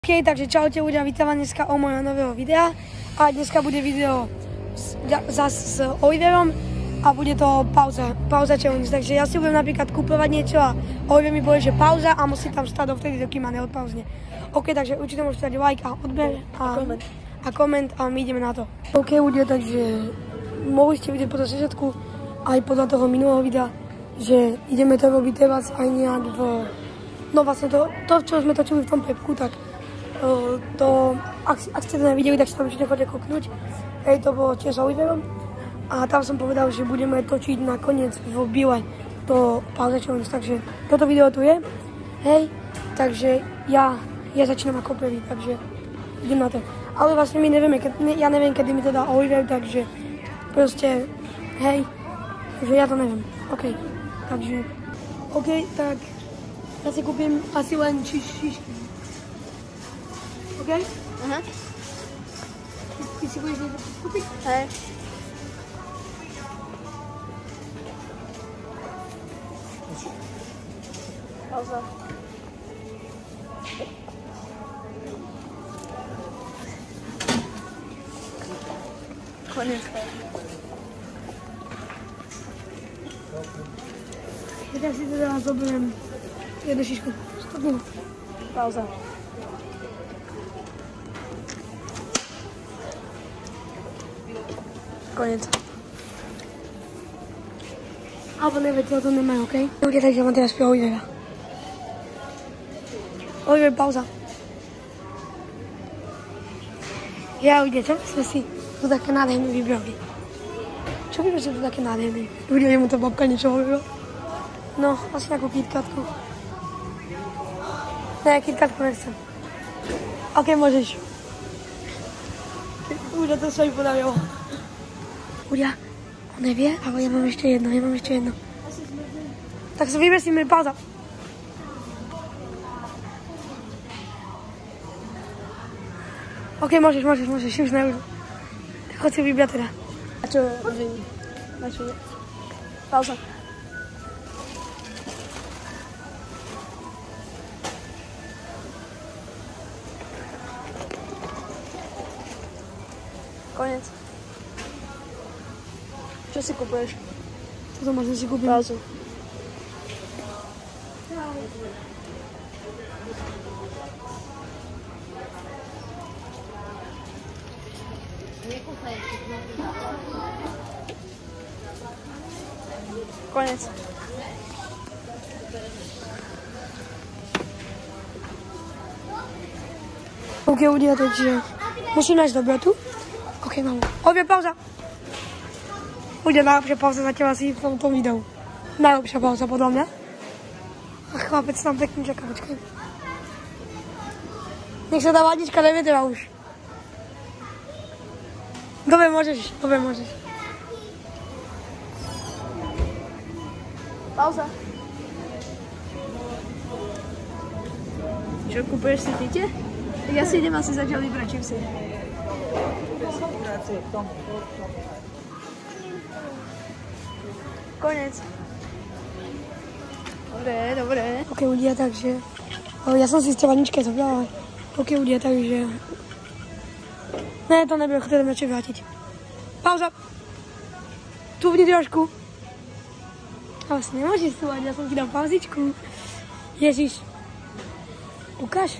OK, takže čaute ľudia, vítam vás dneska o mojho nového videa a dneska bude video zase s Oliverom a bude to pauza challenge, takže ja si budem napríklad kúpovať niečo a Oliver mi povie, že pauza a musí tam stať dovtedy, dokým ma neodpauzne. OK, takže určite môžete dať like a odber a koment a my ideme na to. OK ľudia, takže mohli ste vidieť podľa začiatku aj podľa toho minulého videa, že ideme to robiť teraz aj nejak no vlastne to čo sme točili v tom pepku, tak ak ste to nevideli, tak si tam určite chodite kúknuť. Hej, to bolo tiež s Oliverom. A tam som povedal, že budeme točiť nakoniec v Bile to pauza challenge, takže toto video tu je. Hej, takže ja začínam ako prvý, takže idem na to. Ale vlastne my nevieme, ja neviem, kedy mi to dá Oliver, takže proste, hej, takže ja to neviem. OK, takže, OK, tak ja si kúpim asi len šišky. OK? Aha. Ty si budeš niečo kúpiť? Hej. Pauza. Koniec. Ja si teda zoberiem jednu šišku. Stopnú. Pauza. Koniec. Alebo neviete, o tom nemajú, OK? Ľudia, takže mám teraz pri Olivera. Oliver, pauza. Ja, ľudia, čo sme si tu také nádherné vybrali? Čo by sme tu také nádherné? Ľudia, jemu to babka niečo hovorila? No, asi takú KitKatku. Ne, KitKatku nechcem. OK, môžeš. Ľudia, to sa mi podarilo. Ľudia, on nevie, ale ja mám ešte jedno. Tak sa vyber si mi pauza. OK, môžeš, už neužil. Chod si vybrať teda. A čo? Na čo? Pauza. Koniec. Čo si kupuješ? Toto možno si kúpim. Pauzu. Koniec. OK, ľudia, takže musím nájsť dobrotu. OK, mám. Oliver, pauza. Bude najlepšia pauza zatiaľ asi v tomto videu. Najlepšia pauza, podľa mňa. A chlapec tam pekne čaká, počkaj. Nech sa dá vadička, dajme teda už. Dobre, môžeš. Pauza. Čo, kupuješ si tyte? Tak ja si idem asi zatiaľ vybrať čipsy. Koniec. Dobre. OK, ľudia, takže ja som si z vaničke zobrala. OK, ľudia, takže ne, to nebude chcieť radšej vrátiť. Pauza. Tu vni trošku. Ale si nemôžeš stúvať, ja som ti dal pauzičku. Ježiš. Ukáž.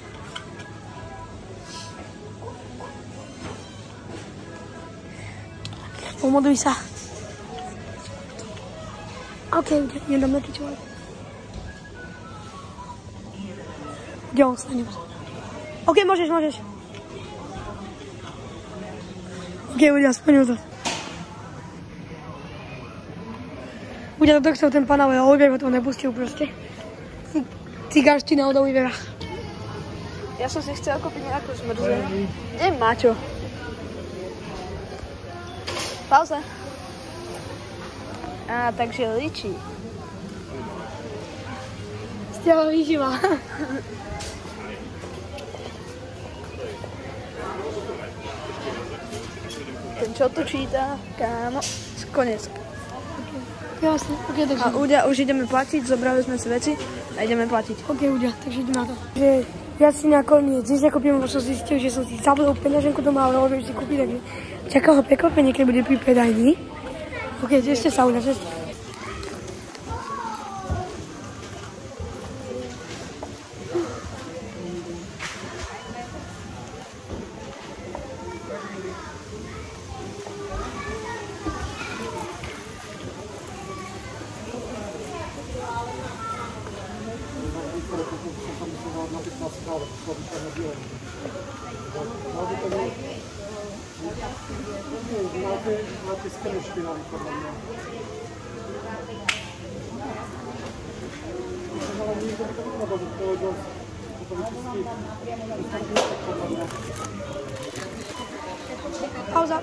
Pomoduj sa. OK, nedám nakyčovať. Kde on sa nemôže? OK, môžeš. OK, ľudia, splnil to. Ľudia, to chcel ten pán, ale Oliver ho to nepustil proste. Cigárština od Olivera. Ja som si chcel kúpiť nejakú zmrzenú. Kde je Maťo? Pauza. Á, takže ličí. Stiaľa výživa. Ten čo tu číta, kámo, koniec. Jasne, OK, takže... A ľudia, už ideme platiť, zobrali sme si veci a ideme platiť. OK, ľudia, takže ideme na to. Že viac si nakoniec dnes nekúpim, lebo som zistil, že som si zabudol peňaženku doma, ale môžem si kúpiť, takže čakám ho prekvapenie, keď bude pri predajni. Ok, ešte sa uľaž. Máte skoro špinavý podľa mňa. Ale niekto by to vypadal, že povedal, že to vyčistí. Pauza.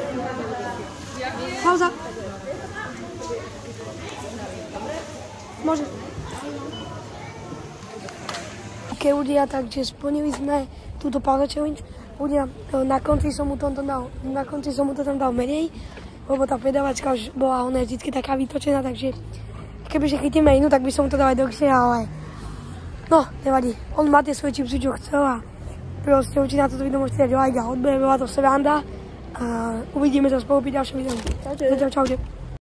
Pauza. Môže. Ok, ľudia, takže splnili sme túto pauza challenge. Ľudia, na konci som mu to tam dal menej, lebo tá predavačka už bola, ona je vždy taká vytočená, takže kebyže chytíme inú, tak by som mu to dal aj dlhšie, ale no, nevadí. On má tie svoje čipsy, čo chcel a proste určite na toto video môžete dať like a odber, bola to sranda a uvidíme sa spolu pri ďalšom videu. Čaute.